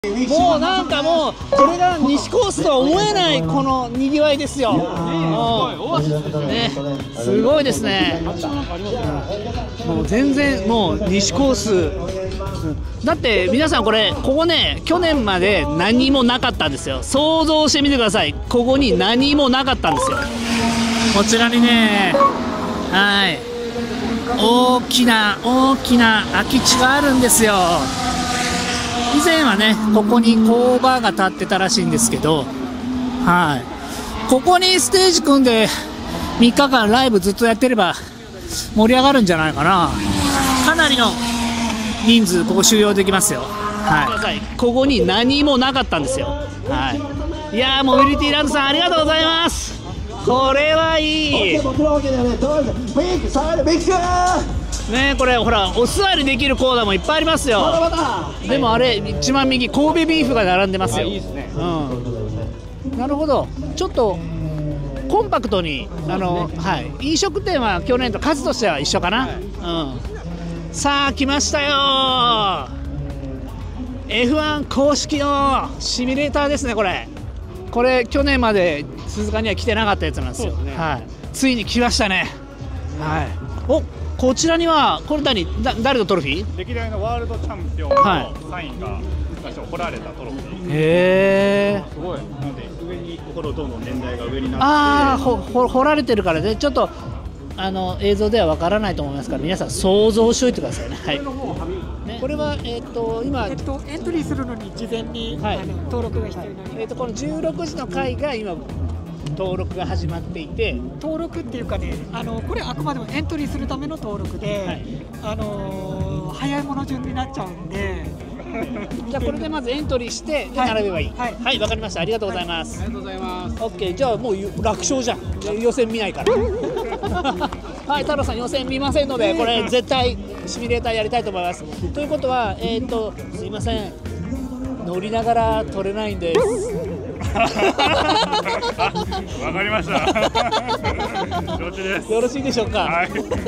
もうなんかもうこれが西コースとは思えないこのにぎわいですよ。ね、すごいですね。もう全然もう西コースだって皆さんここね去年まで何もなかったんですよ。想像してみてください。ここに何もなかったんですよ。こちらにね、はい、大きな空き地があるんですよ。以前はねここに工場が建ってたらしいんですけど、はい、ここにステージ組んで3日間ライブずっとやってれば盛り上がるんじゃないかな。かなりの人数ここ収容できますよ。はい、ここに何もなかったんですよ。はい、いやーモビリティランドさんありがとうございます。これはいいね。これほらお座りできるコーナーもいっぱいありますよ。でもあれ一番右神戸ビーフが並んでますよ。いいですね。なるほど。ちょっとコンパクトにはい、飲食店は去年と数としては一緒かな。さあ来ましたよ。F1 公式のシミュレーターですね。これ去年まで鈴鹿には来てなかったやつなんですよ。はい、ついに来ましたね。はい、おこちらにはこれ誰のトロフィー？ 歴代のワールドチャンピオンのサインが彫られたトロフィー。 へー、 すごい。なので上にこのどんどん年代が上になって、 ああ彫られてるからね、ちょっと映像ではわからないと思いますから皆さん想像しておいてくださいね。はい。これは今エントリーするのに事前に、登録が必要になります。 この16時の回が今登録が始まっていて、 登録っていうかね、これあくまでもエントリーするための登録で、早いもの順になっちゃうんでじゃあこれでまずエントリーして並べばいい。はい、わかりました。ありがとうございます。 ありがとうございます。 オッケー、じゃあもう楽勝じゃん。予選見ないからはい、太郎さん予選見ませんのでこれ絶対シミュレーターやりたいと思います。ということはすいません、乗りながら撮れないんですわかりました。承知です。 よろしいでしょうか。 はい、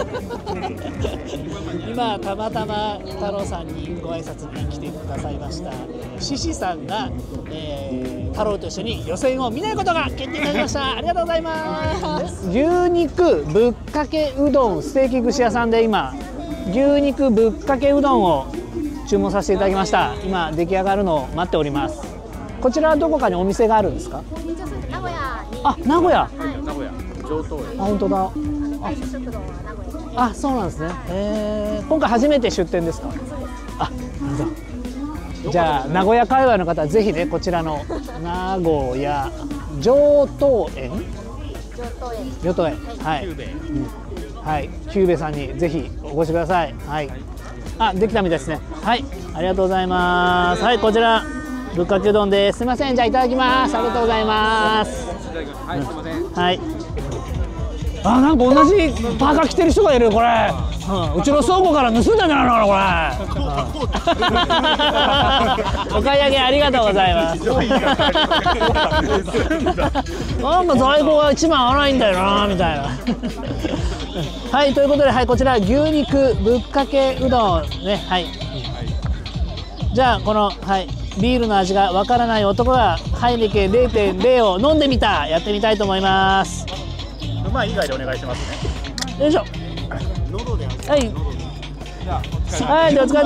今たまたま太郎さんにご挨拶に来てくださいましたシシさんが、太郎と一緒に予選を見ないことが決定いたしましたありがとうございます。牛肉ぶっかけうどんステーキ串屋さんで今牛肉ぶっかけうどんを注文させていただきました。今出来上がるのを待っております。こちらはどこかにお店があるんですか？ 名古屋に。 あ、名古屋。 名古屋上東園。 あ、本当だ。 大衆食堂は名古屋に。 あ、そうなんですね。今回初めて出店ですか？あ、なんだ。じゃあ名古屋界隈の方はぜひねこちらの名古屋上東園。上東園。はい。はい、キューベさんにぜひお越しください。はい。あ、できたみたいですね。はい、ありがとうございます。はい、こちらぶっかけうどんです。すみません、じゃあいただきます。ありがとうございます。 はい、すみません。 はい。あ、なんか同じパーカー着てる人がいるこれ。うちの倉庫から盗んだんじゃないのかなこれ。お買い上げありがとうございます。なんか在庫が1枚合わないんだよなみたいな。はい、ということで、はい、こちら牛肉ぶっかけうどんね。はい。じゃあこのはいビールの味がわからない男がハイネケン 0.0 を飲んでみたやってみたいと思います。 うまい以外でお願いしますね。 よいしょ。はい。はい、お疲れ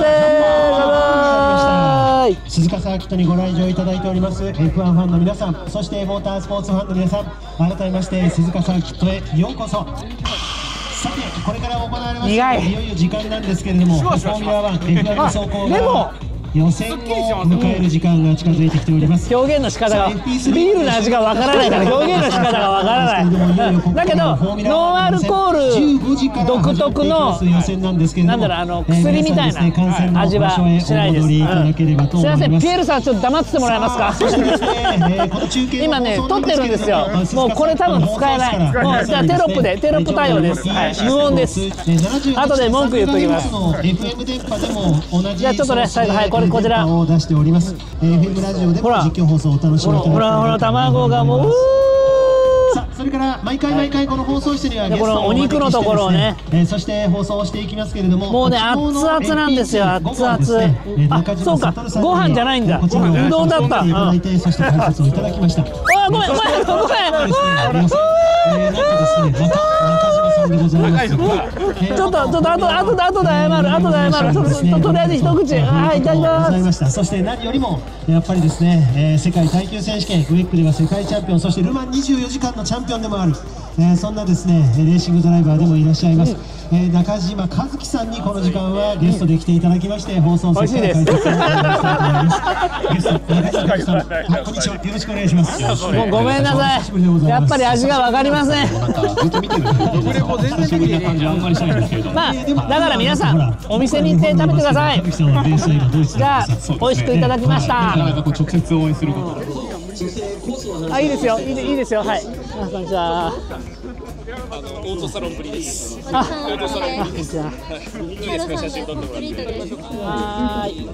です。 鈴鹿サーキットにご来場いただいております F1 ファンの皆さん、そしてモータースポーツファンの皆さん、改めまして鈴鹿サーキットへようこそ。さて、これから行われますいよいよ時間なんですけれども、フォーミュラ1 F1 走行が予選を迎える時間が近づいてきております。 表現の仕方がビールの味がわからないから表現の仕方がわからない。だけどノンアルコール独特のなんだろう薬みたいな味はしないです。すみません、ピエールさんちょっと黙っててもらえますか。今ね撮ってるんですよ。もうこれ多分使えない。もうじゃあテロップ対応です。はい、無音です。後で文句言っときます。じゃあちょっとね最後はいこちらを出しております。FM ラジオでも実況放送をお楽しみいただきます。 ほら卵がもうさあそれから毎回この放送室にはゲストをこのお肉のところをね、 そして放送していきますけれども、 もうね熱々なんですよ、熱々。あ、そうか、ご飯じゃないんだ、うどんだった。 そして解説をいただきました。 あ、ごめん。 なんかですね、中島さんでございます。 ちょっと後で謝る。とりあえず一口、はい、いただきます。 そして何よりもやっぱりですね、世界耐久選手権、ウェックでは世界チャンピオン、そしてルマン24時間のチャンピオンでもある、そんなですねレーシングドライバーでもいらっしゃいます、中島和樹さんにこの時間はゲストで来ていただきまして、放送席から解説をお願いしたいと思います。ゲスト中島和樹さん、こんにちは、よろしくお願いします。 もうごめんなさい、やっぱり味が分かりません。まあだから皆さんお店に行って食べてください。じゃあ美味しくいただきました。あ、いいですよ、いいですよ、はい。こんにちは。 オートサロンぶりです。 あ、 オートサロンぶりです。 じゃあいいですか、写真撮ってもらって。 はーい。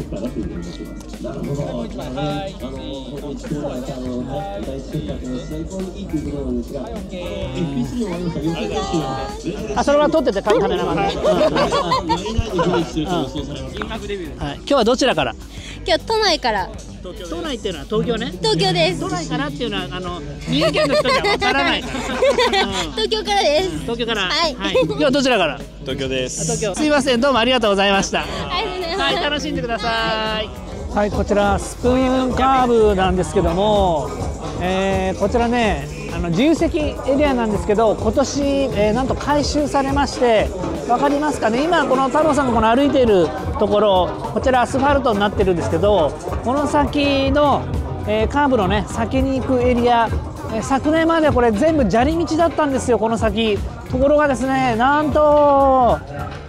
あ、それは撮っててカメラマンで。はい。今日はどちらから？ 今日都内から。 都内っていうのは東京ね。 東京です。 都内からっていうのは三重県の人にはわからないから。 東京からです。 東京から。 はい。 今日はどちらから？ 東京です。 東京。すいません、どうもありがとうございました。はい、 は楽しんでください。はい、こちらスプーンカーブなんですけども、こちらね、自由席エリアなんですけど、今年、なんと改修されまして、わかりますかね、今この太郎さんがこの歩いているところ、こちらアスファルトになってるんですけど、この先の、カーブのね先に行くエリア、昨年までこれ全部砂利道だったんですよ、この先。ところがですね、なんと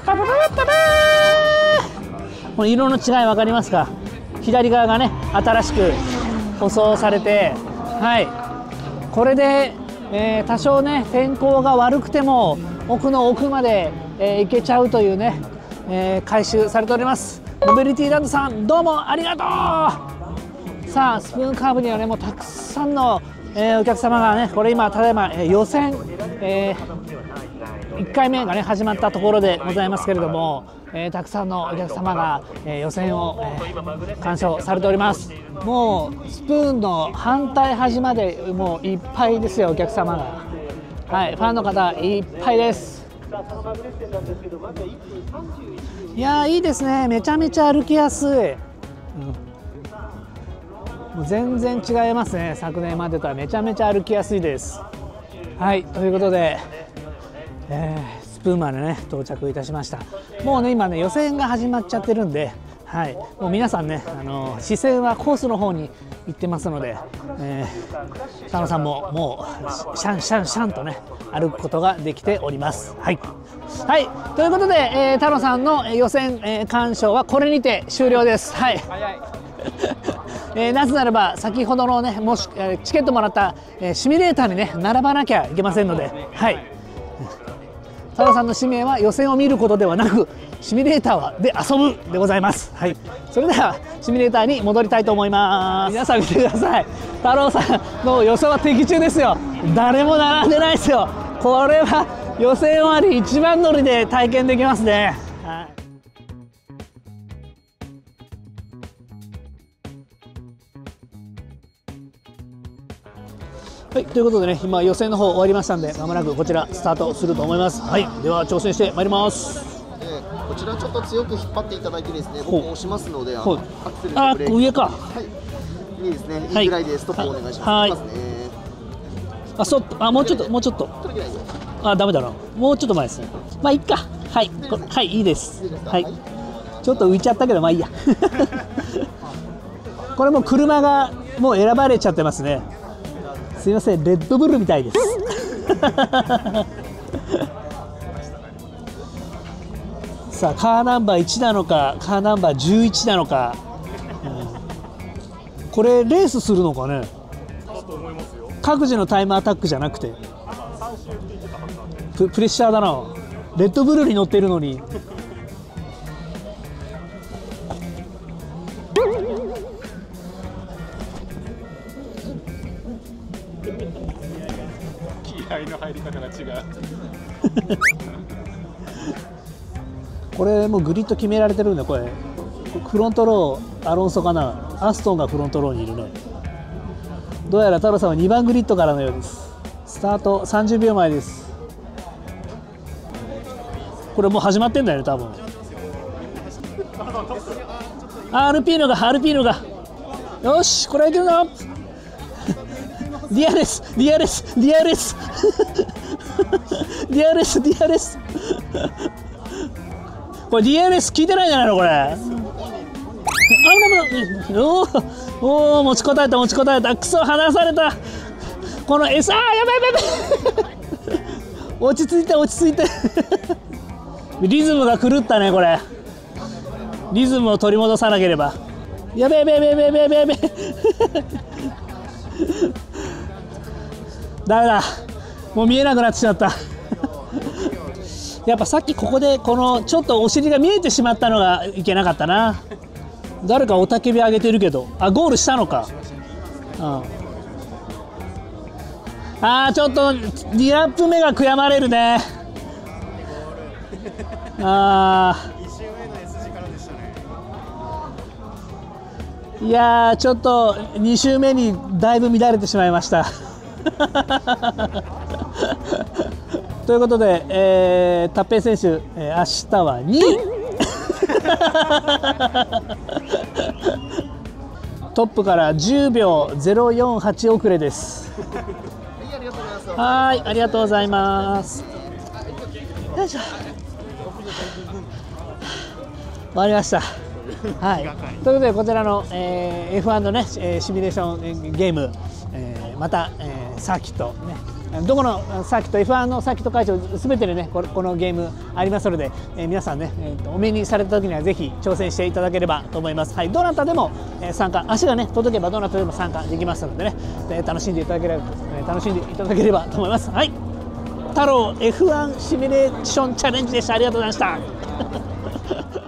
この色の違い分かりますか？左側がね新しく舗装されて、はい、これで、多少ね天候が悪くても奥の奥まで、行けちゃうというね、改修されております。モビリティランドさん、どうもありがとう。さあスプーンカーブにはねもうたくさんの、お客様がね、これ今ただいま、予選、1回目がね始まったところでございますけれども、たくさんのお客様が、予選を、鑑賞されております。もうスプーンの反対端までもういっぱいですよ、お客様が。はい、ファンの方いっぱいです。いやー、いいですね、めちゃめちゃ歩きやすい。もう全然違いますね、昨年までとはめちゃめちゃ歩きやすいです。はい、ということで、スプーンまでね到着いたしました。もうね今ね予選が始まっちゃってるんで、はい、もう皆さんね、視線はコースの方に行ってますので、佐野さんももうシャンシャンシャンとね歩くことができております。はい、はい、ということで、太郎さんの予選、鑑賞はこれにて終了です。はい。なぜならば先ほどのねもしチケットもらった、シミュレーターにね並ばなきゃいけませんので、はい。太郎さんの使命は予選を見ることではなくシミュレーターで遊ぶでございます。はい、それではシミュレーターに戻りたいと思います。皆さん見てください、太郎さんの予想は的中ですよ。誰も並んでないですよ。これは予選終わり一番乗りで体験できますね。はい、はい、ということでね、今予選の方終わりましたんで、まもなくこちらスタートすると思います。はい、では挑戦してまいります。 こちらちょっと強く引っ張っていただいてですね、僕も押しますので、アクセルあ、 とブレーキ、 上か。 はい、いいですね。いいぐらいでストップお願いします。 はい。 いきますね。 あ、ストップ。あ、もうちょっと、もうちょっと。あ、ダメだな。もうちょっと前ですね。まあいいか。はい、はい、いいです。はい。ちょっと浮いちゃったけど、まあいいや。これも車がもう選ばれちゃってますね。すみません、レッドブルみたいです。さあ、カーナンバー1なのか、カーナンバー11なのか、これレースするのかね。各自のタイムアタックじゃなくて、プレッシャーだな。レッドブルに乗っているのに。 気合の入り方が違う。 これもうグリッド決められてるんだ。これフロントローアロンソかな、アストンがフロントローにいるね。どうやら太郎さんは2番グリッドからのようです。スタート30秒前です。これもう始まってんだよね多分。アルピーノがよし、これはいけるぞ。ディアレスこれ DRS 聞いてないんじゃないのこれ。おお、持ちこたえた。クソ、離された。この餌、やばい。落ち着いて。リズムが狂ったねこれ。リズムを取り戻さなければ。やべ。ダメだ、もう見えなくなってしまった。やっぱさっきここでこのちょっとお尻が見えてしまったのがいけなかったな。誰か雄たけび上げてるけど、あ、ゴールしたのか。ちょっと2ラップ目が悔やまれるね。いやー、ちょっと2周目にだいぶ乱れてしまいました。ということで、タッペイ選手、明日は2位。トップから10秒048遅れです。はい、ありがとうございます。よいしょ。終わりました。はい、ということでこちらの、F1 のね、シミュレーションゲーム、また、サーキットね、どこのサーキット F1 のサーキット会場すべてでねこのゲームありますので、皆さんね、お目にされた時にはぜひ挑戦していただければと思います。はい、どなたでも、参加、足がね届けばどなたでも参加できますのでね、楽しんでいただければと思います。はい、太郎 F1 シミュレーションチャレンジでした。ありがとうございました。